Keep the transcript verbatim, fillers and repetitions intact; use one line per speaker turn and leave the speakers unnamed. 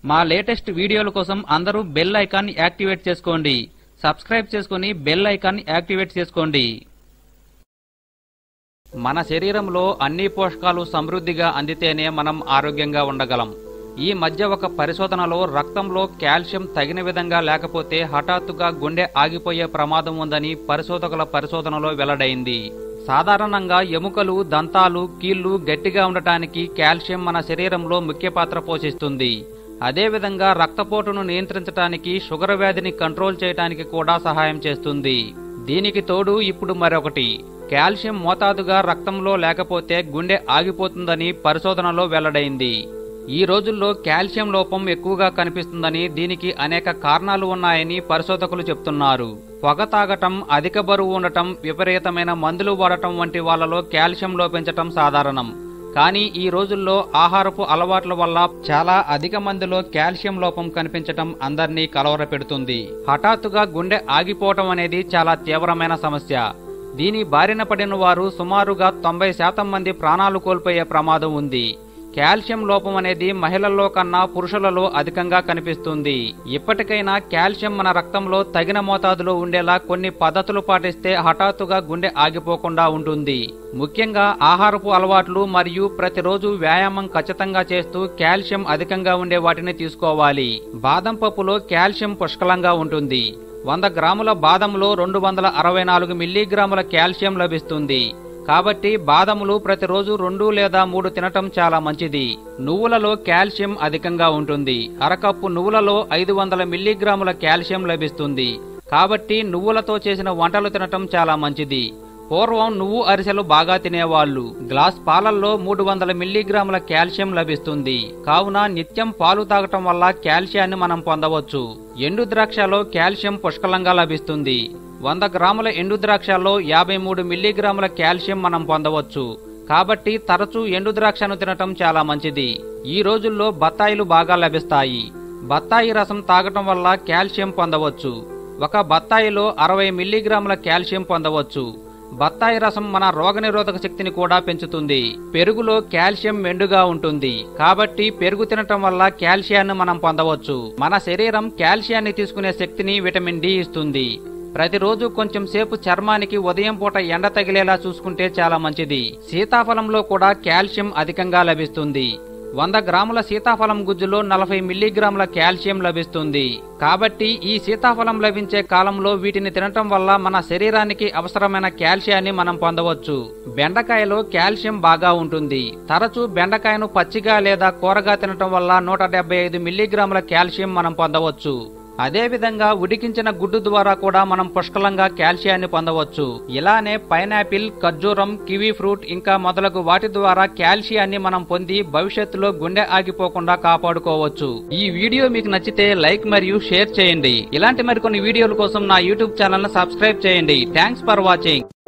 మా లేటెస్ట్ వీడియోల కోసం అందరూ బెల్ ఐకాన్ యాక్టివేట్ చేసుకోండి. సబ్స్క్రైబ్ చేసుకుని బెల్ ఐకాన్ యాక్టివేట్ చేసుకోండి. మన శరీరంలో అన్ని పోషకాలు సమృద్ధిగా అందితేనే మనం ఆరోగ్యంగా ఉండగలం. ఈ మధ్య ఒక పరిశోధనలో రక్తంలో కాల్షియం తగిన విధంగా లేకపోతే హఠాత్తుగా గుండె ఆగిపోయే ప్రమాదం ఉందని పరిశోధకుల పరిశోధనలో వెల్లడైంది. సాధారణంగా ఎముకలు, దంతాలు, కీళ్లు గట్టిగా ఉండటానికి కాల్షియం మన శరీరంలో ముఖ్య పాత్ర పోషిస్తుంది. అదేవిధంగా రక్తపోటును నియంత్రించడానికి, షుగర్ వ్యాధిని కంట్రోల్ చేయడానికి కూడా సహాయం చేస్తుంది. దీనికి తోడు ఇప్పుడు మరొకటి, కాల్షియం మోతాదుగా రక్తంలో లేకపోతే గుండె ఆగిపోతుందని పరిశోధనలో వెల్లడైంది. ఈ రోజుల్లో కాల్షియం లోపం ఎక్కువగా కనిపిస్తుందని, దీనికి అనేక కారణాలు ఉన్నాయని పరిశోధకులు చెప్తున్నారు. పొగ తాగటం, అధిక బరువు ఉండటం, విపరీతమైన మందులు వాడటం వంటి వాళ్లలో కాల్షియం లోపించటం సాధారణం. కానీ ఈ రోజుల్లో ఆహారపు అలవాట్ల వల్ల చాలా అధిక మందిలో కాల్షియం లోపం కనిపించటం అందర్నీ కలవరపెడుతుంది. హఠాత్తుగా గుండె ఆగిపోవటం అనేది చాలా తీవ్రమైన సమస్య. దీని బారిన పడిన వారు సుమారుగా తొంభై శాతం మంది ప్రాణాలు కోల్పోయే ప్రమాదం ఉంది. కాల్షియం లోపం అనేది మహిళల్లో కన్నా పురుషులలో అధికంగా కనిపిస్తుంది. ఇప్పటికైనా కాల్షియం మన రక్తంలో తగిన మోతాదులో ఉండేలా కొన్ని పద్ధతులు పాటిస్తే హఠాత్తుగా గుండె ఆగిపోకుండా ఉంటుంది. ముఖ్యంగా ఆహారపు అలవాట్లు మరియు ప్రతిరోజు వ్యాయామం ఖచ్చితంగా చేస్తూ కాల్షియం అధికంగా ఉండే వాటిని తీసుకోవాలి. బాదం పప్పులో కాల్షియం పుష్కలంగా ఉంటుంది. వంద గ్రాముల బాదంలో రెండు వందల అరవై నాలుగు మిల్లీగ్రాముల కాల్షియం లభిస్తుంది. కాబట్టి బాదములు ప్రతిరోజు రెండు లేదా మూడు తినటం చాలా మంచిది. నువ్వులలో కాల్షియం అధికంగా ఉంటుంది. అరకప్పు నువ్వులలో ఐదు వందల మిల్లీగ్రాముల కాల్షియం లభిస్తుంది. కాబట్టి నువ్వులతో చేసిన వంటలు తినటం చాలా మంచిది. పూర్వం నువ్వు అరిసెలు బాగా తినేవాళ్లు. గ్లాస్ పాలల్లో మూడు వందల మిల్లీగ్రాముల కాల్షియం లభిస్తుంది. కావున నిత్యం పాలు తాగటం వల్ల కాల్షియాన్ని మనం పొందవచ్చు. ఎండు ద్రాక్షలో కాల్షియం పుష్కలంగా లభిస్తుంది. వంద గ్రాముల ఎండు ద్రాక్షలో యాభై మూడు మిల్లీగ్రాముల కాల్షియం మనం పొందవచ్చు. కాబట్టి తరచూ ఎండు ద్రాక్షను తినటం చాలా మంచిది. ఈ రోజుల్లో బత్తాయిలు బాగా లభిస్తాయి. బత్తాయి రసం తాగటం వల్ల కాల్షియం పొందవచ్చు. ఒక బత్తాయిలో అరవై మిల్లీగ్రాముల కాల్షియం పొందవచ్చు. బత్తాయి రసం మన రోగనిరోధక శక్తిని కూడా పెంచుతుంది. పెరుగులో కాల్షియం మెండుగా ఉంటుంది. కాబట్టి పెరుగు తినటం వల్ల కాల్షియాన్ని మనం పొందవచ్చు. మన శరీరం కాల్షియాన్ని తీసుకునే శక్తిని విటమిన్ డి ఇస్తుంది. ప్రతిరోజు కొంచెం సేపు చర్మానికి ఉదయం పూట ఎండ తగిలేలా చూసుకుంటే చాలా మంచిది. సీతాఫలంలో కూడా కాల్షియం అధికంగా లభిస్తుంది. వంద గ్రాముల సీతాఫలం గుజ్జులో నలభై మిల్లీగ్రాముల కాల్షియం లభిస్తుంది. కాబట్టి ఈ సీతాఫలం లభించే కాలంలో వీటిని తినటం వల్ల మన శరీరానికి అవసరమైన కాల్షియాన్ని మనం పొందవచ్చు. బెండకాయలో కాల్షియం బాగా ఉంటుంది. తరచూ బెండకాయను పచ్చిగా లేదా కూరగా తినటం వల్ల నూట డెబ్బై ఐదు మిల్లీగ్రాముల కాల్షియం మనం పొందవచ్చు. అదేవిధంగా ఉడికించిన గుడ్డు ద్వారా కూడా మనం పుష్కలంగా కాల్షియాన్ని పొందవచ్చు. ఇలానే పైనాపిల్, ఖర్జూరం, కివీ ఫ్రూట్ ఇంకా మొదలగు వాటి ద్వారా కాల్షియాన్ని మనం పొంది భవిష్యత్తులో గుండె ఆగిపోకుండా కాపాడుకోవచ్చు. ఈ వీడియో మీకు నచ్చితే లైక్ మరియు షేర్ చేయండి. ఇలాంటి మరికొన్ని వీడియోల కోసం నా యూట్యూబ్ ఛానల్ ను సబ్స్క్రైబ్ చేయండి. Thanks for watching.